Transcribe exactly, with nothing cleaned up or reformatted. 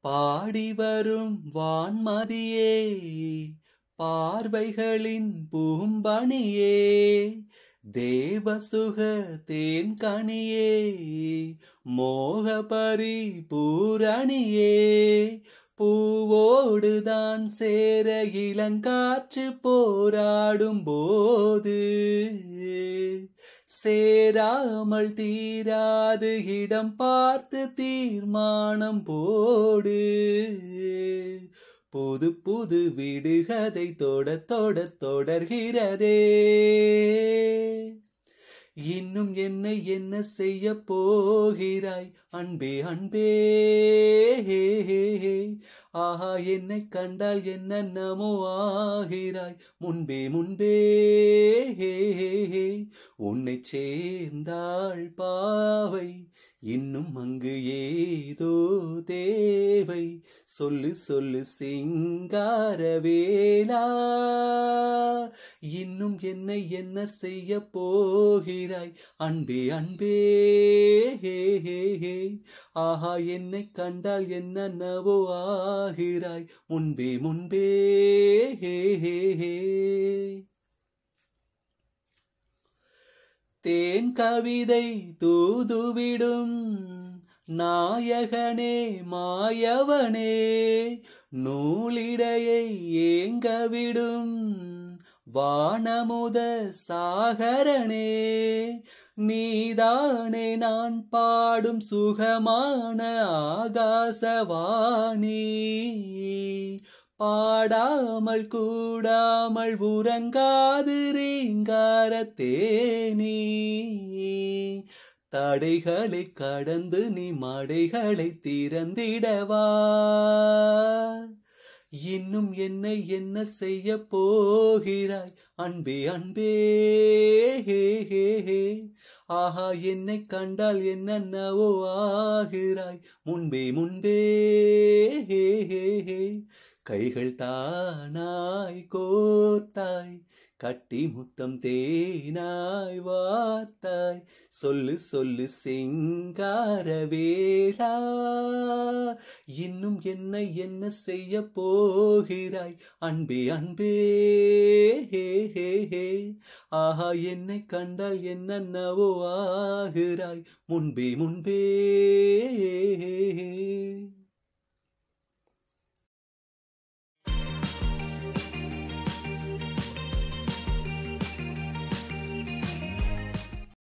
பாடி வரும் வான்மதியே, பார்வைகளின் பூம்பணியே, தேவசுக தேன்கனியே, மோகபரி பூரணியே, பூவோடுதான் சேர இளங்காற்று போராடும் போது சேராமல் தீராது இடம் பார்த்து தீர்மானம் போடு. புது புது விடுகதை தொட தொட தொடர்கிறதே. இன்னும் என்னை என்ன செய்ய போகிறாய் அன்பே அன்பே. ஆஹா, என்னை கண்டால் என்னென்னமோ ஆகிறாய் முன்பே முன்பே. உன்னை சேர்ந்தாள் பாவை, இன்னும் அங்கு ஏதோ தேவை. சொல்லு சொல்லு சிங்காரவேலா, இன்னும் என்னை என்ன செய்ய போகிறாய் அன்பே அன்பே. ஆஹா, என்னை கண்டால் என்னென்னவோ ஆகிறாய் முன்பே முன்பே. தேன் கவிதை தூதுவிடும் நாயகனே மாயவனே, நூலிடையை ஏங்கவிடும் வானமுத சாகரனே, நீதானே நான் பாடும் சுகமான ஆகாசவாணி. பாடாமல் கூடாமல் உறங்காது ரீங்கார தேனி. தடைகளை கடந்து நீ மடைகளை திறந்திடவா. இன்னும் என்னை என்ன செய்ய போகிறாய் அன்பே அன்பே. ஆஹா, என்னை கண்டால் என்னென்னவோ ஆகிறாய் முன்பே முன்பே. கைகள் தானாய் கோர்த்தாய், கட்டி முத்தம் தேனாய் வார்த்தாய். சொல்லு சொல்லு சிங்காரவேலா, இன்னும் என்னை என்ன செய்ய போகிறாய் அன்பே அன்பே. ஆஹா, என்னை கண்டால் என்னென்னவோ ஆகிறாய் முன்பே முன்பே.